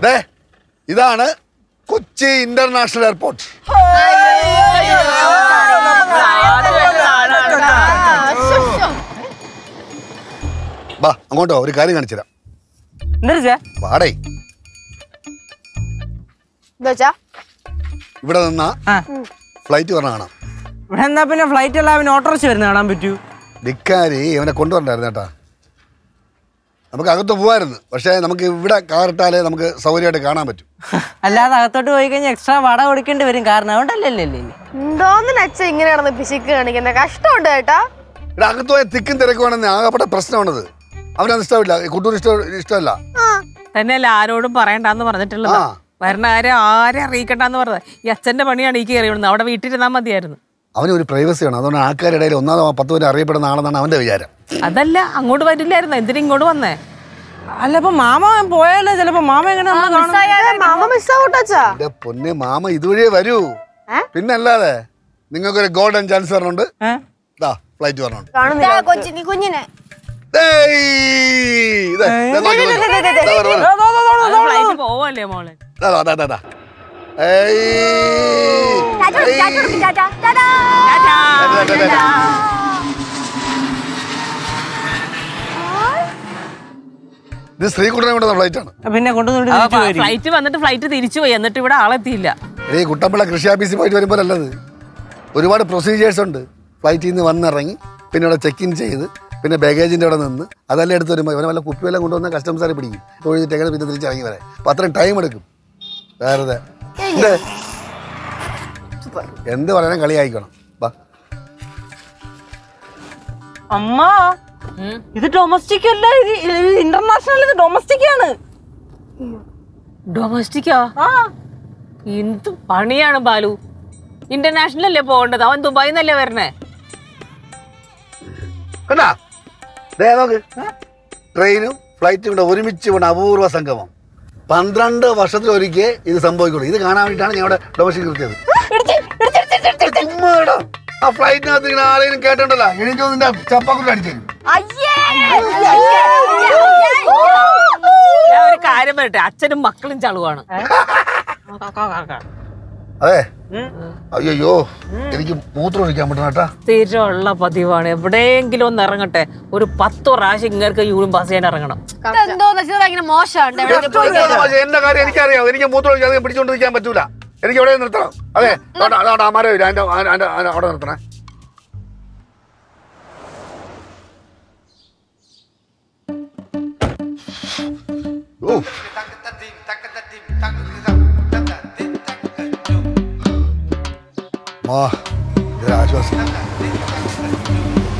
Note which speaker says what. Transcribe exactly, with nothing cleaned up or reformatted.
Speaker 1: ഇതാണ് Kochi international airport. വാ അങ്ങോട്ടോ ഒരു കാര്യം കാണിച്ചു തരാം. വാടേ ഇവിടെ നിന്നാ ഫ്ലൈറ്റ് പറഞ്ഞ കാണാം.
Speaker 2: ഇവിടെ എന്നാ പിന്നെ ഫ്ലൈറ്റ് അല്ല ഓട്ടോറിച്ച് വരുന്ന കാണാൻ പറ്റൂ.
Speaker 1: ധിക്കാരി ഇവനെ കൊണ്ടുവരണ്ടായിരുന്നു കേട്ടാ. നമുക്ക് അകത്ത് പോവായിരുന്നു, പക്ഷെ നമുക്ക് ഇവിടെ കാറിട്ടാലേ നമുക്ക് സൗകര്യമായിട്ട് കാണാൻ പറ്റും.
Speaker 2: അല്ലാതെ അകത്തോട്ട് പോയി കഴിഞ്ഞാൽ എക്സ്ട്രാ വട കൊടുക്കേണ്ടി വരും. കാരണം അതുകൊണ്ടല്ലേ
Speaker 3: ഇങ്ങനെയാണെന്ന് പിശിക്ക് കാണിക്കുന്ന കഷ്ടമുണ്ട് കേട്ടാ.
Speaker 1: ഇവിടെ അകത്ത് പോയ തിക്കും തിരക്കുവാണെന്ന് ആകപ്പെട്ട പ്രശ്നമാണത്. അവനത് ഇഷ്ടമില്ല, കുട്ടൂർ ഇഷ്ടം ഇഷ്ടമല്ല.
Speaker 4: തന്നെയല്ല ആരോടും പറയണ്ടെന്ന് പറഞ്ഞിട്ടുള്ളത്. വരണ കാര്യം ആരെ അറിയിക്കണ്ടെന്ന് പറഞ്ഞത്. ഈ അച്ഛന്റെ പണിയാണ് ഈ കയറി വിടുന്നത്. അവിടെ വീട്ടിലിരുന്നാൽ മതിയായിരുന്നു.
Speaker 1: അവന് ഒരു പ്രൈവസിയാണ്. അതുകൊണ്ട് ആൾക്കാരുടെ ഇടയിൽ ഒന്നാമത് പത്ത് പേര് അറിയപ്പെടുന്ന ആളെന്നാണ് അവന്റെ വിചാരം.
Speaker 4: അതല്ല അങ്ങോട്ട് വരില്ലായിരുന്നു. എന്തിനും ഇങ്ങോട്ട് വന്നേ?
Speaker 2: അല്ല ഇപ്പൊ മാമ പോയാലോ ചിലപ്പോ മാമ എങ്ങനെ
Speaker 1: പൊന്നെ മാമ ഇതുവഴിയേ വരൂ. പിന്നല്ലാതെ നിങ്ങൾക്കൊരു ഗോൾഡൻ ചാൻസ് പറഞ്ഞുണ്ട്. ഫ്ലൈറ്റ് പറഞ്ഞുണ്ട്.
Speaker 3: കുഞ്ഞിനെ
Speaker 4: പോവല്ലേ മോളെ?
Speaker 1: ഇത് ശ്രീകുട്ടനെ കൊണ്ടുവന്ന ഫ്ലൈറ്റ് ആണ്.
Speaker 2: പിന്നെ
Speaker 4: ഫ്ലൈറ്റ് വന്നിട്ട് ഫ്ലൈറ്റ് തിരിച്ചു പോയി. എന്നിട്ട് ഇവിടെ ആളെത്തിയില്ല.
Speaker 1: ഈ കുട്ടമ്പള കൃഷി ഓഫീസിൽ പോയിട്ട് വരുമ്പോൾ അല്ലത് ഒരുപാട് പ്രൊസീജിയേഴ്സ് ഉണ്ട്. ഫ്ലൈറ്റിൽ നിന്ന് വന്നിറങ്ങി പിന്നെ ഇവിടെ ചെക്ക് ഇൻ ചെയ്ത് പിന്നെ ബാഗേജിൻ്റെ അവിടെ നിന്ന് അതെല്ലാം എടുത്ത് വരുമ്പോൾ ഇവനെ വല്ല കുപ്പിയെല്ലാം കൊണ്ടുവന്ന കസ്റ്റംസാരെ പിടിക്കും. തൊഴിലിട്ട് എങ്ങനെ പിന്നെ തിരിച്ചിറങ്ങി വരാൻ. അപ്പം അത്രയും ടൈം എടുക്കും. വേറെ എന്ത് പറയാനും കളി ആയിക്കണം.
Speaker 2: അമ്മ ഇത് ഡൊമസ്റ്റിക് അല്ല, ഇത് ഇന്റർനാഷണൽ. ഇത് ഡൊമസ്റ്റിക് ആണ്.
Speaker 4: ഡൊമസ്റ്റിക്കാ? എന്ത് പണിയാണ് ബാലു. ഇന്റർനാഷണൽ അല്ലേ പോകേണ്ടത്? അവൻ ദുബായിൽ നിന്നല്ലേ വരണേ?
Speaker 1: ട്രെയിനും ഫ്ലൈറ്റും കൂടെ ഒരുമിച്ച് കൊണ്ട് അപൂർവ സംഗമം. പന്ത്രണ്ട് വർഷത്തിലൊരിക്കേ ഇത് സംഭവിക്കുള്ളൂ. ഇത് കാണാൻ വേണ്ടിയിട്ടാണ് ഞങ്ങളുടെ ഡൊമസ്റ്റിക് നിർത്തിയത്. ആ ഫ്ലൈറ്റിനകത്ത് ഇങ്ങനെ ആരെങ്കിലും കേട്ടിട്ടുണ്ടല്ലോ, എനിക്ക് നിന്റെ ചപ്പാക്കുട്ടി അടിച്ചു.
Speaker 4: ഞാൻ ഒരു കാര്യം പറയട്ടെ, അച്ഛനും മക്കളും ചളുവാണ്.
Speaker 1: അതെ. അയ്യോ എനിക്ക് മൂത്രം ഒഴിക്കാൻ പറ്റുന്ന കേട്ടാ.
Speaker 4: സ്ഥിരമുള്ള പതിവാണ്. എവിടെയെങ്കിലും ഒന്ന് ഇറങ്ങട്ടെ, ഒരു പത്ത് പ്രാവശ്യം ഇങ്ങനെ യൂറിൻ പാസ് ചെയ്യാൻ ഇറങ്ങണം.
Speaker 1: എന്റെ കാര്യം എനിക്കറിയാം. എനിക്ക് മൂത്രം ഒഴിക്കാതെ പിടിച്ചോണ്ടിരിക്കാൻ പറ്റൂല. എനിക്ക് എവിടെ നിർത്തണം. അതെ അമാരോ അവിടെ നിർത്തണേ. ആശ്വാസം.